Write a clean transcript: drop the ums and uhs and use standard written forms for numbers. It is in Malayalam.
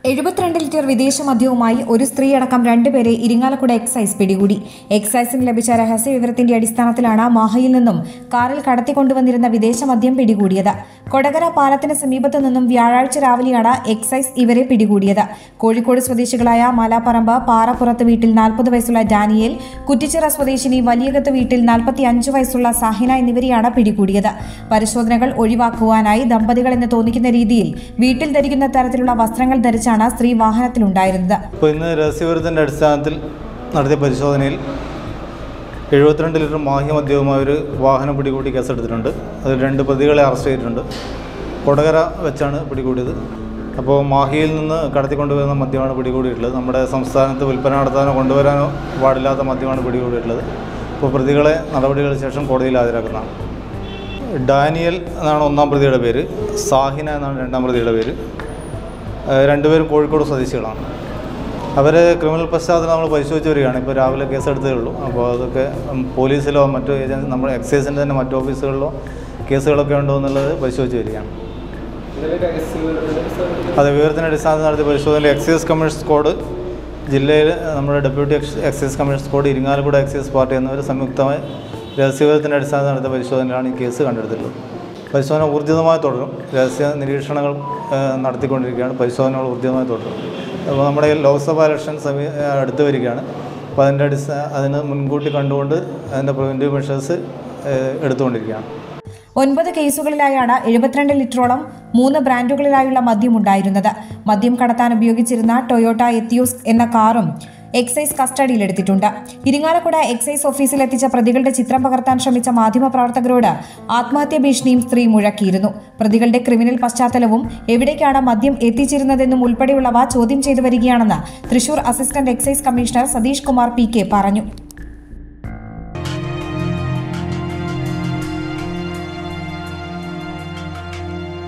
72 ലിറ്റർ വിദേശ മദ്യവുമായി ഒരു സ്ത്രീയടക്കം രണ്ടുപേരെ ഇരിങ്ങാലക്കുട എക്സൈസ് പിടികൂടി. എക്സൈസിന് ലഭിച്ച രഹസ്യ വിവരത്തിന്റെ അടിസ്ഥാനത്തിലാണ് മാഹയിൽ നിന്നും കാറിൽ കടത്തിക്കൊണ്ടുവന്നിരുന്ന വിദേശ മദ്യം പിടികൂടിയത്. കൊടകര പാലത്തിന് സമീപത്തു നിന്നും വ്യാഴാഴ്ച രാവിലെയാണ് എക്സൈസ് ഇവരെ പിടികൂടിയത്. കോഴിക്കോട് സ്വദേശികളായ മലാപ്പറമ്പ് പാറപ്പുറത്ത് വീട്ടിൽ 40 വയസ്സുള്ള ഡാനിയേൽ, കുറ്റിച്ചിറ സ്വദേശിനി വലിയകത്ത് വീട്ടിൽ 45 വയസ്സുള്ള സാഹിന എന്നിവരെയാണ് പിടികൂടിയത്. പരിശോധനകൾ ഒഴിവാക്കുവാനായി ദമ്പതികളെന്ന് തോന്നിക്കുന്ന രീതിയിൽ വീട്ടിൽ ധരിക്കുന്ന തരത്തിലുള്ള വസ്ത്രങ്ങൾ ധരിച്ച സ്ത്രീ വാഹനത്തിലുണ്ടായിരുന്നത്. ഇന്ന് രഹസ്യവിവരത്തിന്റെ അടിസ്ഥാനത്തിൽ നടത്തിയ പരിശോധനയിൽ 72 ലിറ്റർ മാഹി മദ്യവുമായി ഒരു വാഹനം പിടികൂടി കേസെടുത്തിട്ടുണ്ട്. അതിൽ 2 പ്രതികളെ അറസ്റ്റ് ചെയ്തിട്ടുണ്ട്. കൊടകര വെച്ചാണ് പിടികൂടിയത്. അപ്പോൾ മാഹിയിൽ നിന്ന് കടത്തിക്കൊണ്ടുവരുന്ന മദ്യമാണ് പിടികൂടിയിട്ടുള്ളത്. നമ്മുടെ സംസ്ഥാനത്ത് വിൽപ്പന നടത്താനോ കൊണ്ടുവരാനോ പാടില്ലാത്ത മദ്യമാണ് പിടികൂടിയിട്ടുള്ളത്. അപ്പോൾ പ്രതികളെ നടപടികൾക്ക് ശേഷം കോടതിയിൽ ഹാജരാക്കുന്നതാണ്. ഡാനിയൽ എന്നാണ് 1-ാം പ്രതിയുടെ പേര്, സാഹിന എന്നാണ് 2-ാം പ്രതിയുടെ പേര്. രണ്ടുപേരും കോഴിക്കോട് സ്വദേശികളാണ്. അവർ ക്രിമിനൽ പശ്ചാത്തലം നമ്മൾ പരിശോധിച്ച് വരികയാണ്. ഇപ്പോൾ രാവിലെ കേസെടുത്തേ ഉള്ളൂ. അപ്പോൾ അതൊക്കെ പോലീസിലോ മറ്റു ഏജൻസി നമ്മുടെ എക്സൈസിൻ്റെ തന്നെ മറ്റു ഓഫീസുകളിലോ കേസുകളൊക്കെ ഉണ്ടോ എന്നുള്ളത് പരിശോധിച്ച് വരികയാണ്. അത് വിവരത്തിൻ്റെ അടിസ്ഥാനത്തിൽ നടത്തിയ പരിശോധനയിൽ എക്സൈസ് കമ്മീഷൻ സ്ക്വാഡ് ജില്ലയിൽ നമ്മുടെ deputy excise commission squad Irinjalakuda excise party എന്നിവർ സംയുക്തമായി രഹസ്യവിവരത്തിൻ്റെ അടിസ്ഥാനത്തിൽ നടത്തിയ പരിശോധനയിലാണ് ഈ കേസ് കണ്ടെടുത്തിട്ടുള്ളത്. പരിശോധന ഊർജിതമായി തുടരും. രഹസ്യ നിരീക്ഷണങ്ങൾ നടത്തിക്കൊണ്ടിരിക്കുകയാണ്. പരിശോധനകൾ ഊർജിതമായി തുടരും. അപ്പോൾ നമ്മുടെ ലോക്സഭാ ഇലക്ഷൻ അടുത്ത് വരികയാണ്. അപ്പോൾ അതിന് മുൻകൂട്ടി കണ്ടുകൊണ്ട് അതിൻ്റെ പ്രിവെൻറ്റീവ് മെഷേഴ്സ് എടുത്തുകൊണ്ടിരിക്കുകയാണ്. 9 കേസുകളിലായാണ് 72 ലിറ്ററോളം 3 ബ്രാൻഡുകളിലായുള്ള മദ്യം ഉണ്ടായിരുന്നത്. മദ്യം കടത്താൻ ഉപയോഗിച്ചിരുന്ന ടൊയോട്ട എത്തിയോസ് എന്ന കാറും എക്സൈസ് കസ്റ്റഡിയിലെടുത്തിട്ടുണ്ട്. ഇരിങ്ങാലക്കുട എക്സൈസ് ഓഫീസിലെത്തിച്ച പ്രതികളുടെ ചിത്രം പകർത്താൻ ശ്രമിച്ച മാധ്യമപ്രവർത്തകരോട് ആത്മഹത്യാ ഭീഷണിയും സ്ത്രീ മുഴക്കിയിരുന്നു. പ്രതികളുടെ ക്രിമിനൽ പശ്ചാത്തലവും എവിടേക്കാണ് മദ്യം എത്തിച്ചിരുന്നതെന്നും ഉൾപ്പെടെയുള്ളവ ചോദ്യം ചെയ്തു വരികയാണെന്ന് Thrissur assistant excise commissioner Satheesh Kumar PK പറഞ്ഞു.